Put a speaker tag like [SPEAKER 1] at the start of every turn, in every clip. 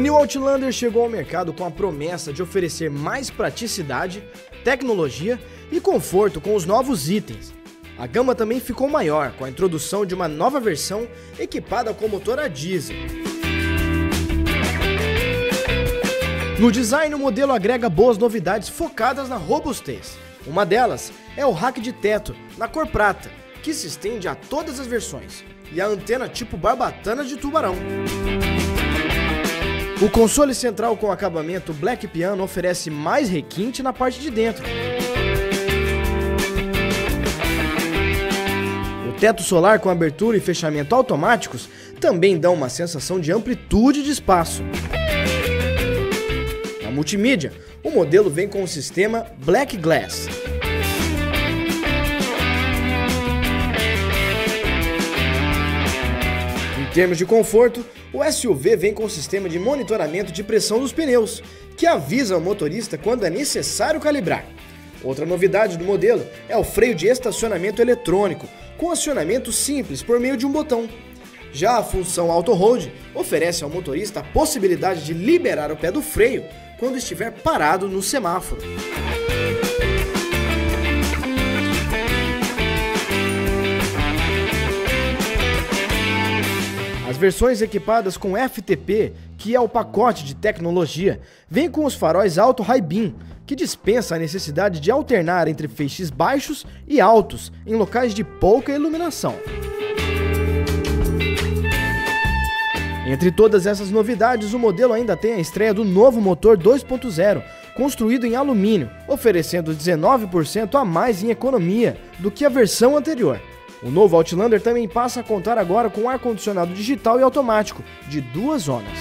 [SPEAKER 1] New Outlander chegou ao mercado com a promessa de oferecer mais praticidade, tecnologia e conforto com os novos itens. A gama também ficou maior, com a introdução de uma nova versão equipada com motor a diesel. No design, o modelo agrega boas novidades focadas na robustez. Uma delas é o rack de teto, na cor prata, que se estende a todas as versões, e a antena tipo barbatana de tubarão. O console central com acabamento Black Piano oferece mais requinte na parte de dentro. O teto solar com abertura e fechamento automáticos também dão uma sensação de amplitude de espaço. Na multimídia, o modelo vem com o sistema Black Glass. Em termos de conforto, o SUV vem com o sistema de monitoramento de pressão dos pneus, que avisa ao motorista quando é necessário calibrar. Outra novidade do modelo é o freio de estacionamento eletrônico, com acionamento simples por meio de um botão. Já a função Auto Hold oferece ao motorista a possibilidade de liberar o pé do freio quando estiver parado no semáforo. As versões equipadas com FTP, que é o pacote de tecnologia, vêm com os faróis Auto High Beam, que dispensa a necessidade de alternar entre feixes baixos e altos em locais de pouca iluminação. Entre todas essas novidades, o modelo ainda tem a estreia do novo motor 2.0, construído em alumínio, oferecendo 19% a mais em economia do que a versão anterior. O novo Outlander também passa a contar agora com ar-condicionado digital e automático, de 2 zonas.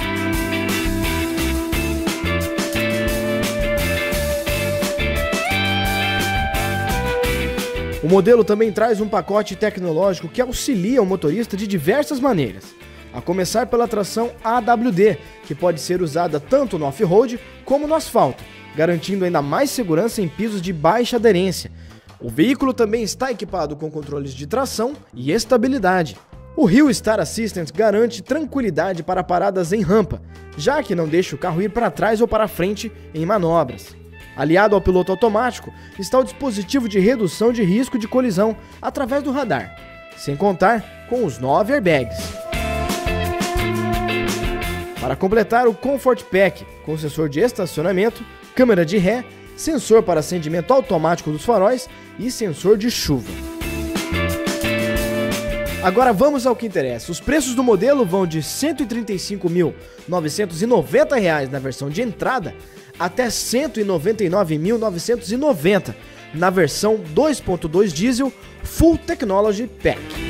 [SPEAKER 1] O modelo também traz um pacote tecnológico que auxilia o motorista de diversas maneiras, a começar pela tração AWD, que pode ser usada tanto no off-road como no asfalto, garantindo ainda mais segurança em pisos de baixa aderência. O veículo também está equipado com controles de tração e estabilidade. O Hill Start Assistant garante tranquilidade para paradas em rampa, já que não deixa o carro ir para trás ou para frente em manobras. Aliado ao piloto automático, está o dispositivo de redução de risco de colisão através do radar, sem contar com os 9 airbags. Para completar, o Comfort Pack, com sensor de estacionamento, câmera de ré, sensor para acendimento automático dos faróis e sensor de chuva. Agora vamos ao que interessa. Os preços do modelo vão de R$ 135.990 na versão de entrada até R$ 199.990 na versão 2.2 diesel Full Technology Pack.